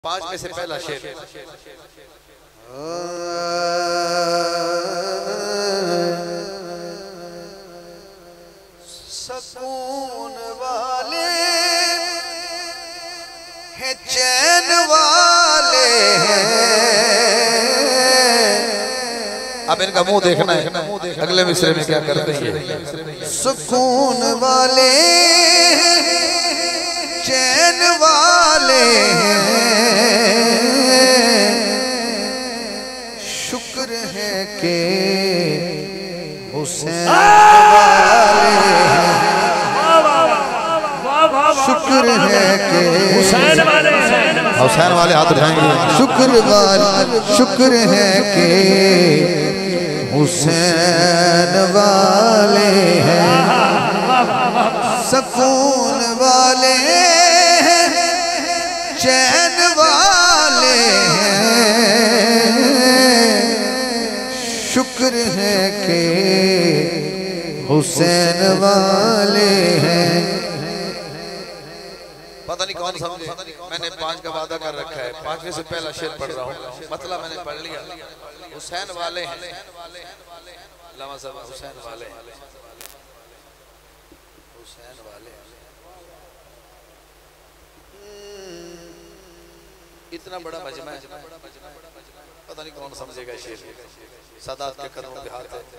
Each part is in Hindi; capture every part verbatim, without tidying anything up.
पांच में से पहला शेर। सकून वाले हैं, चैन वाले हैं। अब इनका मुंह देखना है, अगले मिसरे में क्या करते हैं। सुकून वाले चैन वाले हैं, शुक्र है कि हुसैन वाले हैं, शुक्र है कि हुसैन वाले हुसैन वाले हाथ उठाएंगे। शुक्र वाले शुक्र है कि हुसैन वाले हैं, सकून वाले हैं, चैन वाले हैं, शुक्र है कि हुसैन वाले हैं। पता नहीं कौन समझे, मैंने पांच का वादा कर रखा है, पांचवें से पहला शेर पढ़ रहा हूँ, मतलब मैंने पढ़ लिया। हुसैन वाले हैं, लमा साहब हुसैन वाले हैं, हुसैन वाले हैं। इतना बड़ा मजमा है, पता नहीं कौन समझेगा शेर। सादात के कदमों पे हाथ है।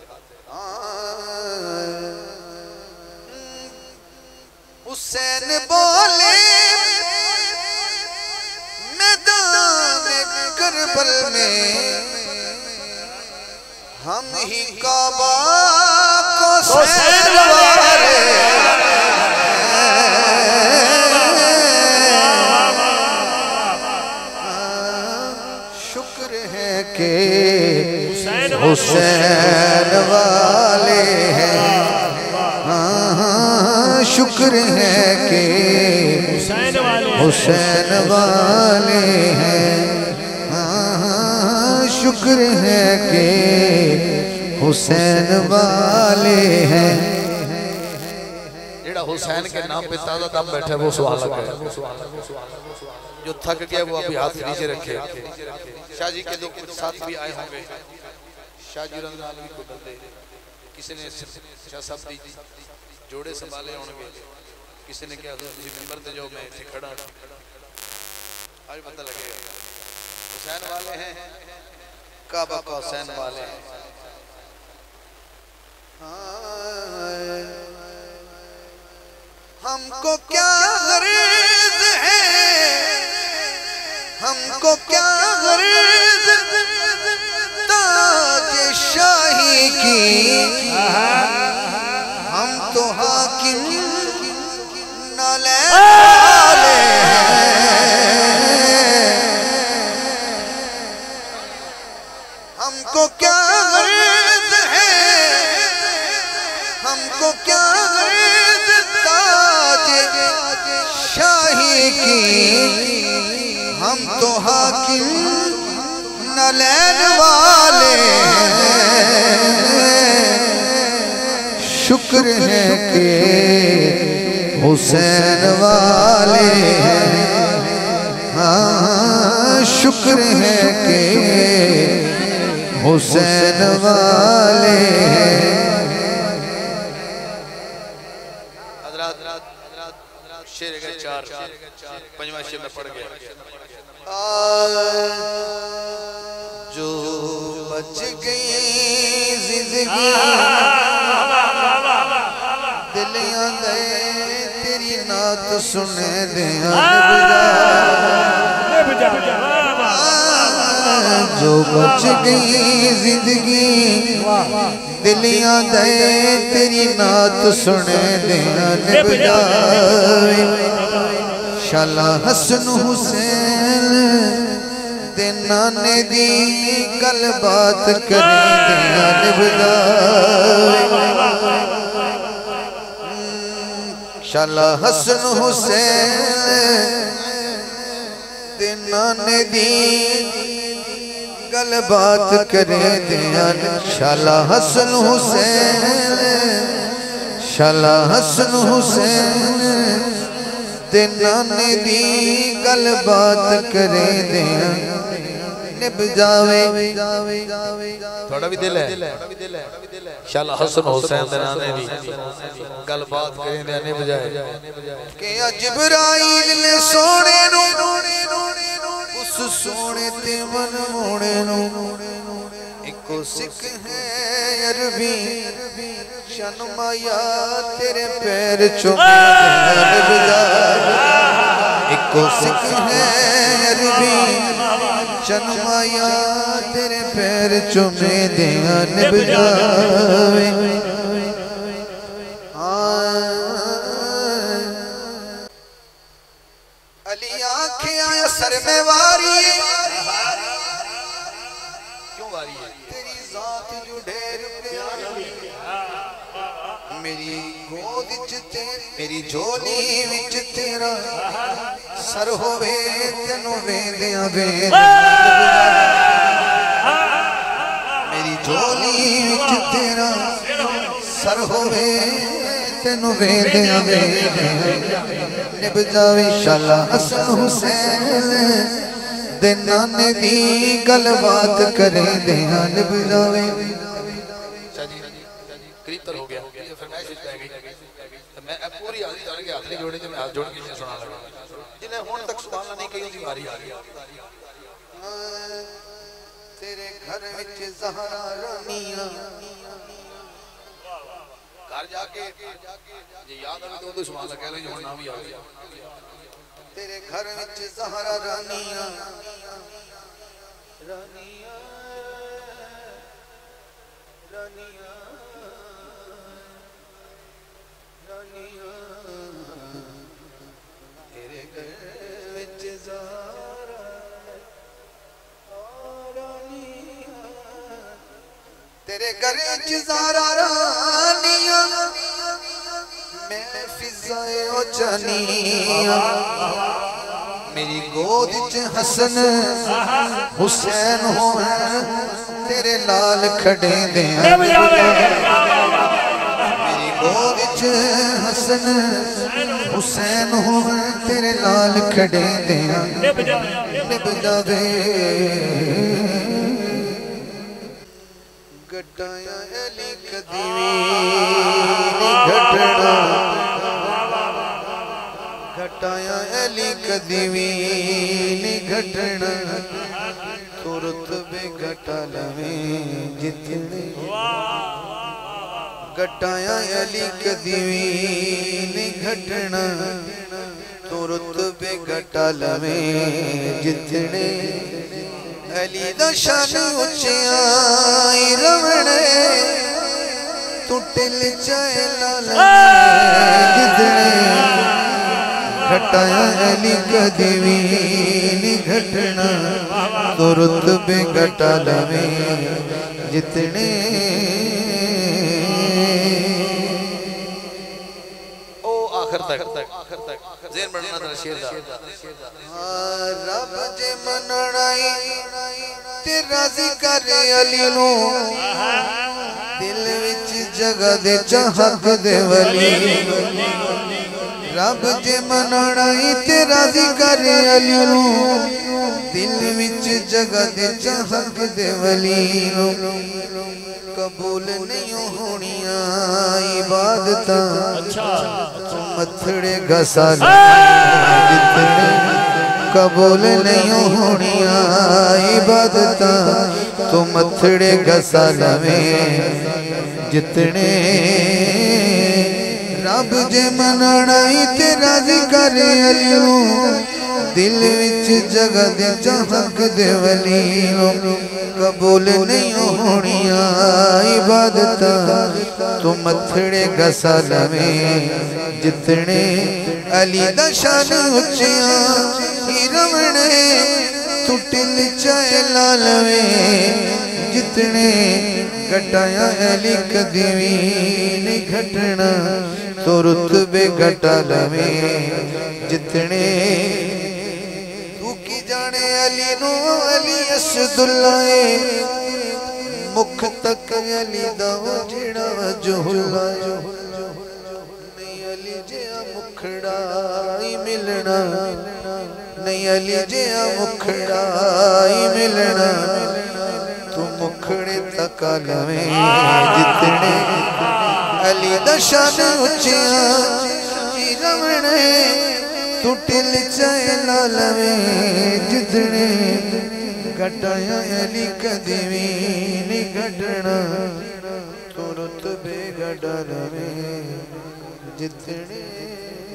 हुसैन बोले मैदान करबल में, हम ही काबा को हुसैन वाले। शुक्र है कि हुसैन वाले हैं, शुक्र है कि हुसैन वाले हैं, शुक्र है कि हुसैन वाले हैं। जेड़ा हुसैन के नाम पे ताजा दम बैठा वो सुहाग है, जो थक गया वो अभी हाथ नीचे रखे। शाह जी के दो कुछ साथ भी आए होंगे, शाह जी रंगालवी को बंदे, किसी ने शाह साहब दी जोड़े संभाले होंगे, किसी ने क्या मिंबर पे जो मैं इथे खड़ा, आज पता लगेगा। हुसैन वाले हैं, काबा का हुसैन वाले हैं। हमको क्या गर्ज है, हमको क्या गर्ज ताज शाही की, हम तो हाकिम नाले वाले हैं। हमको क्या गर्ज है, हमको क्या गर्ज ताज शाही की, हम तो हाकिम नलैन वाले हैं। शुक्र है कि हुसैन वाले हैं, हाँ शुक्र है कि हुसैन वाले हैं। शेर गए चार, पंजवा शेर में पड़ गया। जो बच गई जिंदगी दिलियां गए तेरी नात सुने दिया, जो बच गई जिंदगी दिलियां गए तेरी नात सुने दिया निबजावे। शाला हसन हुसैन दे नाने दी गल बात करे दिया निबजावे। शाला हसन हुसैन दे नाने दी गल बात करे दिया, शाला हसन हुसैन, शाला हसन हुसैन नाने दी गल बात करे दे निभ जावे। थोड़ा भी दिल है शाला हसन हुसैन दे नाने दी गल बात करे दे निभ जाए के जिब्राइल ने सोने नु उस सोने ते मन मोने नु इको सिख है अरबी शर्माया तेरे पैर चुमे निभ जावे। इको सिख है अरबी शर्माया तेरे पैर चुमे दिया निभ जावे। अली आँखें सर में वारी क्यों वारी है तेरी जात जो ढेर प्यारी मेरी गोद च मेरी झोली विच तेरा सर होवे तेनू वेंदियां वेंद मेरी झोली विच तेरा सर होवे तेनू वेंदियां वेंद निभ जावे। शाला हसन हुसैन दे नाने दी गल बात करे दे निभ जावे। करीब हो गया मैं पूरी हाजिरी जान के हाथ नहीं जोड़े मैं हाथ जोड़ के सुना लगा जिन्हें हुन तक सुभान अल्लाह नहीं कही उनकी बारी आ गई। तेरे घर विच ज़हरा रानियां घर जाके ये याद आवे तो तो सुभान अल्लाह कह रहे हुन नाम ही आ गया। तेरे घर विच ज़हरा रानियां रानियां रानियां तेरे घर विच ज़हरा रानियां तेरे घर विच ज़हरा रानियां मैं फिज़ाए ओ जानियां मेरी गोद च हसन हुसैन हो तेरे लाल खड़े दे मेरी गोद च हसन हुसैन हो तेरे लाल खड़े दे निभ जावे। गड्डाया अली कदी घटना घटाया अली कदी नी घटना तुरत बे घटा लवे जितने घटाया अली कदी नी घटना तुरत बे घटा लवे जितने अली दा शान उच्चिया रवणे तू टिल चाहे लाल जितने घटाया अली कदी नी घटना तुरत बे घटा लवे जितने ओ आखिर तक आखिर तक ज़हन बनना ना शेर दा रब जे मनणाई ते राज़ी कर अली नु दिल विच जगह दे चाहत दे वली रब जे मनणाई ते राज़ी कर अली नु दिल विच जगह दे चाहत दे वली कबूल नहीं होनिया इबादतां मथड़े घसा जितने कबूल नहीं होनिया इबादतां तू मथड़े घसा लवे जितने रब जे मनणाई ते राज़ी कर अली दिल विच जगह दे चाहत दे वली कबूल नहीं होनिया इबादतां तू मथड़े घसा लवे जितने अली दा शान उच्चिया रवणे तू टिल चाहे लालवे जितने घटाया अली कदी नी घटना तो रुतबे घटा लवे जितने तू की जाने अली नो अली असदुल्ला मुख तक अली दा जेड़ा वजहुल्ला नहीं अली जे मुख मुखड़ा ही मिलना नहीं अली जिया मुखड़ा ही मिलना तू मुखड़े तक लवे जितने अली दशान उचिया रमणे तू टिल चाहे लवे जितने घटाया अली कदमी नहीं घटना तुरत बेगडर में जितने